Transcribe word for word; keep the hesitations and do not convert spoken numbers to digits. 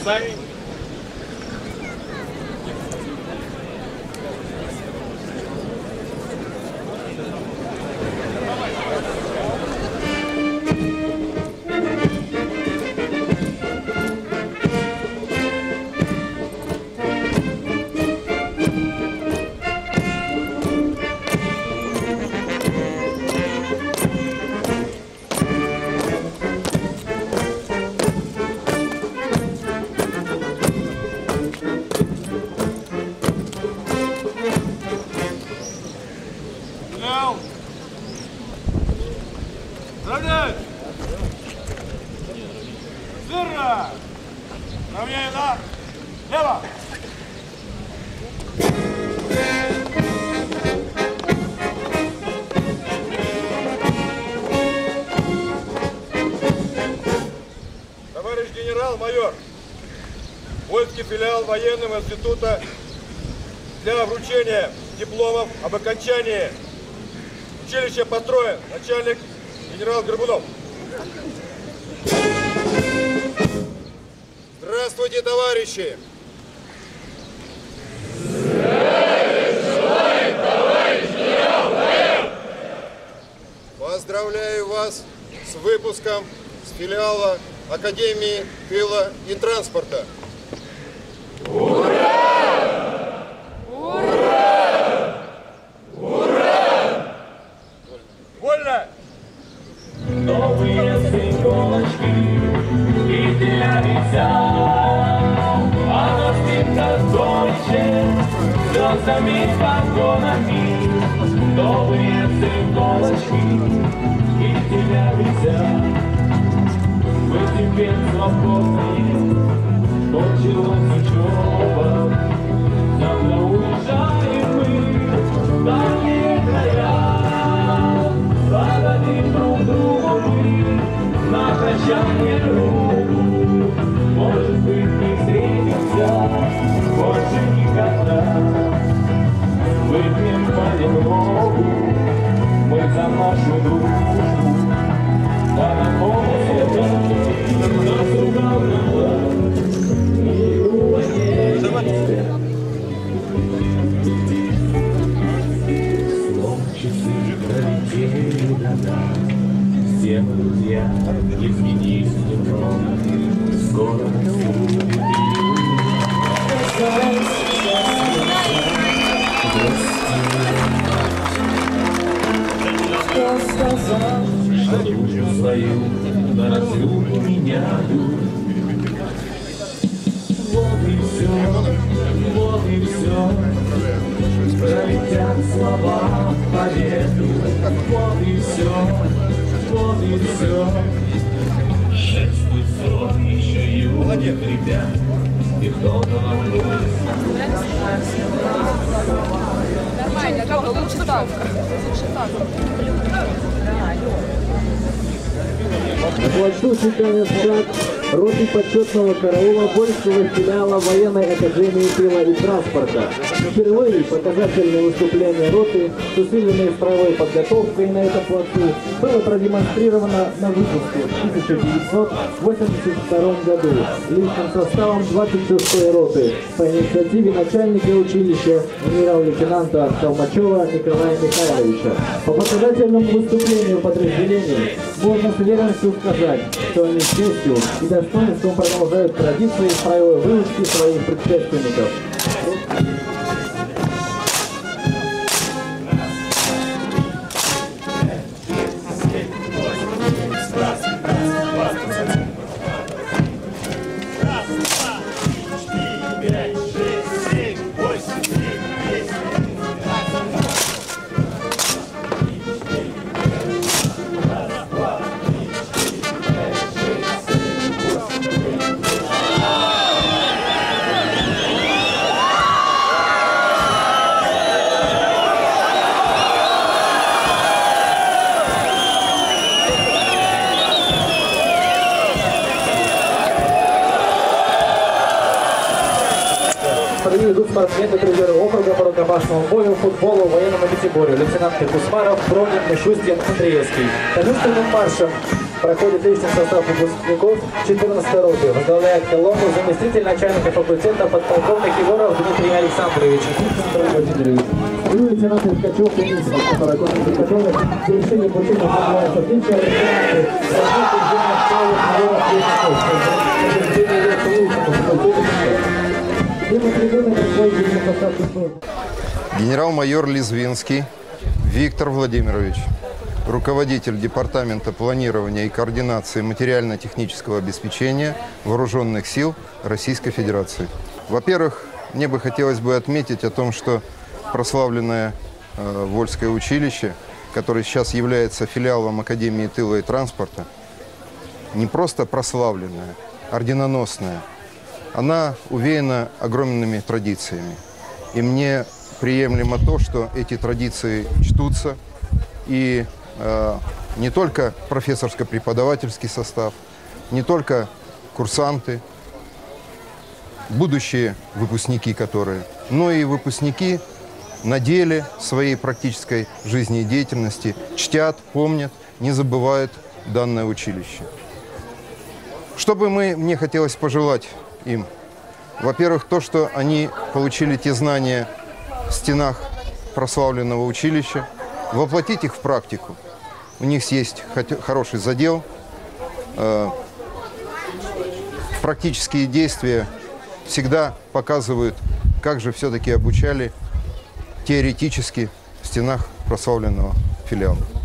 Сами. Здравляй! Сыра! Равняй на лево! Товарищ генерал-майор, Вольский филиал военного института для вручения дипломов об окончании училища построен начальник генерал Горбунов. Здравствуйте, товарищи! Здравия, товарищ генерал-майор! Поздравляю вас с выпуском с филиала Академии тыла и транспорта. Ура! Ура! Ура! Вольно! Новые цветочки и для ребят, а нас видно дольше слезами с погонами. Новые цветочки и для ребят, вы теперь свободные, кончилась учеба, завтра уезжаем мы в дальние края, подарим друг другу мы на прощание руку. Может быть, не встретимся больше никогда. Выпьем понемногу мы за нашу дружбу. Да на поле нас угадала и уедет. Слом часы пролетели года, все мы друзья изменились немного, скоро будет кто сказал, что душу свою на разлуку меняю. Вот и все, вот и все, пролетят слова победы. Вот и все, вот и все. Шествует срок еще юных ребят, и кто-то волнует. Нормально, как лучше так. Лучше так. Плачущий конец шаг роты почетного караула Вольского филиала военной академии тыла и транспорта. Впервые показательное выступление роты с усиленной строевой подготовкой на этом плацу было продемонстрировано на выпуске в тысяча девятьсот восемьдесят втором году личным составом двадцать шестой роты по инициативе начальника училища генерал-лейтенанта Толмачева Николая Михайловича. По показательному выступлению подразделений можно с уверенностью сказать, что они с честью и достоинством продолжают традиции строевой выучки своих предшественников. Идут спортсмены призеры округа по рукопашному бою, футболу, военному пятиборью. Лейтенанты Кусмаров, Пронин, Мишустин, Андреевский. Торжественным маршем проходит личный состав выпускников четырнадцатой роты. Возглавляет колонну заместитель начальника факультета подполковник Егоров Дмитрий Александрович. И лейтенант Ткачев Денисов, который кончил Ткачев, завершение пути направляется в Динча, Генерал-майор Лизвинский Виктор Владимирович, руководитель Департамента планирования и координации материально-технического обеспечения Вооруженных сил Российской Федерации. Во-первых, мне бы хотелось бы отметить о том, что прославленное э, Вольское училище, которое сейчас является филиалом Академии тыла и транспорта, не просто прославленное, орденоносное, она увеяна огромными традициями. И мне приемлемо то, что эти традиции чтутся, и э, не только профессорско-преподавательский состав, не только курсанты, будущие выпускники которые, но и выпускники на деле своей практической жизнедеятельности чтят, помнят, не забывают данное училище. Что бы мы, мне хотелось пожелать им? Во-первых, то, что они получили те знания в стенах прославленного училища, воплотить их в практику. У них есть хороший задел, э, практические действия всегда показывают, как же все-таки обучали теоретически в стенах прославленного филиала.